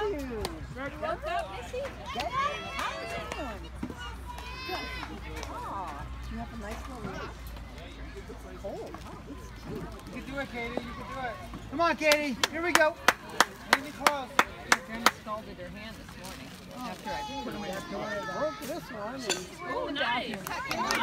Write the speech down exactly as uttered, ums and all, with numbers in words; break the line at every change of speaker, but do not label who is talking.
you? You woke up, Missy? Good. How are you doing? Good. Aw, you have a nice little nap. It's cold, huh? It's cute.
You can do it, Katie. You can do it. Come on, Katie. Here we go. Maybe close.
Granny scalded her hand this morning after I put them in her door.
Broke this one. And
Oh, nice.